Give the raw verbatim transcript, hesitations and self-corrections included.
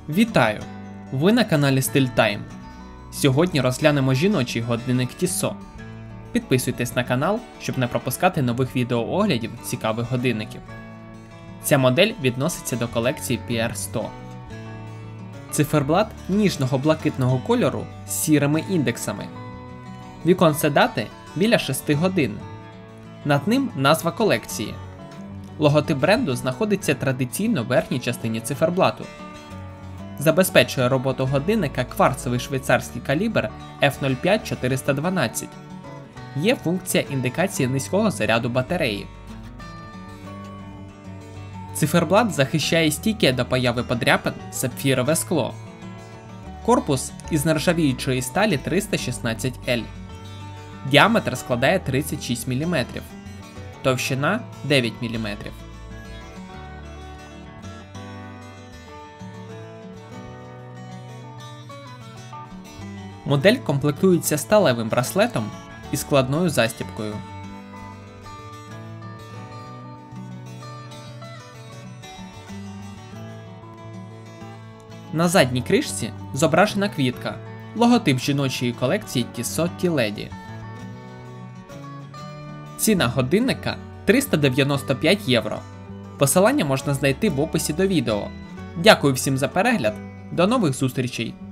Вітаю! Ви на каналі StyleTime. Сьогодні розглянемо жіночий годинник Tissot. Підписуйтесь на канал, щоб не пропускати нових відеооглядів цікавих годинників. Ця модель відноситься до колекції пі ар сто. Циферблат ніжного блакитного кольору з сірими індексами. Віконце дати біля шести годин. Над ним назва колекції. Логотип бренду знаходиться традиційно в верхній частині циферблату. Забезпечує роботу годинника кварцевий швейцарський калібр еф нуль п'ять чотириста дванадцять. Є функція індикації низького заряду батареї. Циферблат захищає стійке до появи подряпин сапфірове скло. Корпус із нержавіючої сталі триста шістнадцять ель. Діаметр складає тридцять шість міліметрів. Товщина дев'ять міліметрів. Модель комплектується сталевим браслетом і складною застібкою. На задній кришці зображена квітка, логотип жіночої колекції Tissot Tea Lady. Ціна годинника триста дев'яносто п'ять євро. Посилання можна знайти в описі до відео. Дякую всім за перегляд, до нових зустрічей!